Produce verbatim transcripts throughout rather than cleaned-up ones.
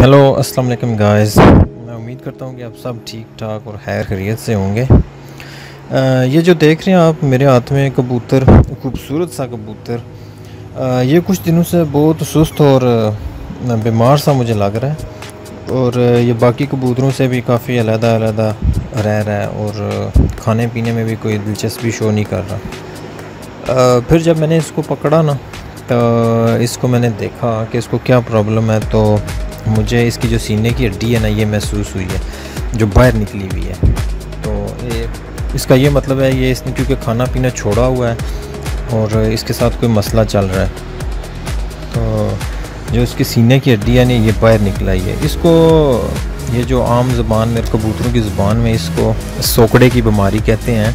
Hello अस्सलाम वालेकुम guys. मैं उम्मीद करता हूँ कि आप सब ठीक ठाक और खैर खैरियत से होंगे। अ, ये जो देख रहे हैं आप मेरे हाथ में कबूतर, खूबसूरत सा कबूतर, अ, ये कुछ दिनों से बहुत सुस्त और अ, बीमार सा मुझे लग रहा है। और ये बाकी कबूतरों से भी काफ़ी अलग-अलग रह रहा है और खाने पीने में भी कोई दिलचस्पी शो नहीं कर रहा। अ, फिर जब मैंने इसको पकड़ा ना, तो इसको मैंने देखा कि इसको क्या प्रॉब्लम है, तो मुझे इसकी जो सीने की हड्डी है ना, ये महसूस हुई है जो बाहर निकली हुई है। तो ये इसका ये मतलब है, ये इसने क्योंकि खाना पीना छोड़ा हुआ है और इसके साथ कोई मसला चल रहा है, तो जो इसकी सीने की हड्डी है ना, ये बाहर निकला ही है। इसको ये जो आम ज़बान में, कबूतरों की ज़ुबान में, इसको सोकड़े की बीमारी कहते हैं।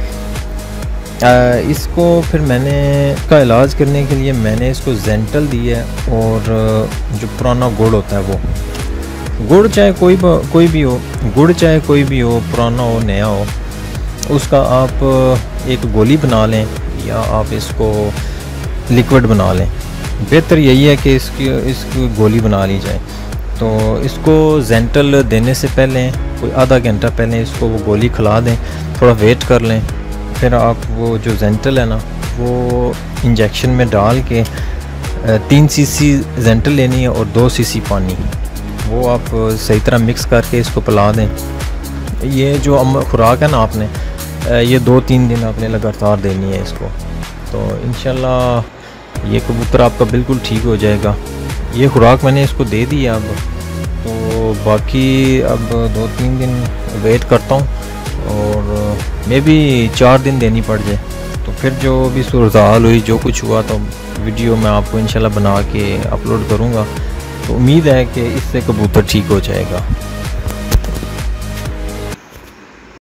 आ, इसको फिर मैंने इसका इलाज करने के लिए मैंने इसको जेंटल दी है, और जो पुराना गुड़ होता है, वो गुड़ चाहे कोई कोई भी हो, गुड़ चाहे कोई भी हो, पुराना हो नया हो, उसका आप एक गोली बना लें या आप इसको लिक्विड बना लें। बेहतर यही है कि इसकी इसकी गोली बना ली जाए। तो इसको जेंटल देने से पहले कोई आधा घंटा पहले इसको वो गोली खिला दें, थोड़ा वेट कर लें। फिर आप वो जो जेंटल है ना, वो इंजेक्शन में डाल के तीन सीसी जेंटल लेनी है और दो सीसी पानी, वो आप सही तरह मिक्स करके इसको पिला दें। ये जो अम खुराक है ना, आपने ये दो तीन दिन आपने लगातार देनी है इसको, तो इंशाल्लाह ये कबूतर आपका बिल्कुल ठीक हो जाएगा। ये खुराक मैंने इसको दे दी है अब, तो बाकी अब दो तीन दिन वेट करता हूँ, और मे भी चार दिन देनी पड़ जाए। तो फिर जो भी सूरत हाल हुई, जो कुछ हुआ, तो वीडियो मैं आपको इंशाल्लाह बना के अपलोड करूँगा। तो उम्मीद है कि इससे कबूतर ठीक हो जाएगा।